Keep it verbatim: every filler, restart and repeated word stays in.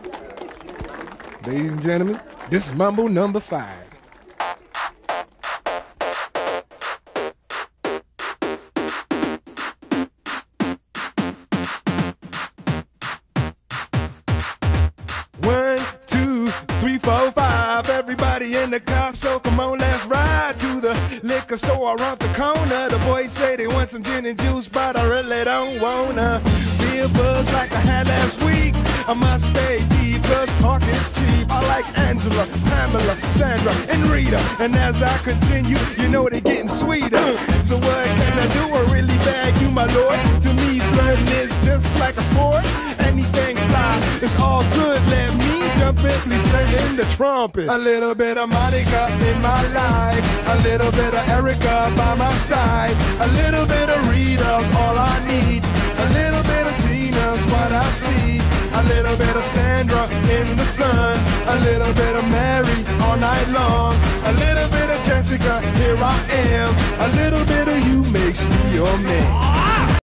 Ladies and gentlemen, this is Mambo number five. One, two, three, four, five. Everybody in the car, so come on, let's ride to the liquor store around the corner. The boys say they want some gin and juice, but I really don't wanna be a buzz like I had last week. I must stay deep, cause talk is cheap. I like Angela, Pamela, Sandra, and Rita. And as I continue, you know they're getting sweeter. So what can I do? I really bag you, my lord. To me, flirting is just like a sport. Anything fly, it's all good. Let me jump in, please sing in the trumpet. A little bit of Monica in my life, a little bit of Erica by my side, a little bit of Rita's all I need, a little bit of Tina's what I see, a little bit of Sandra in the sun, a little bit of Mary all night long, a little bit of Jessica, here I am.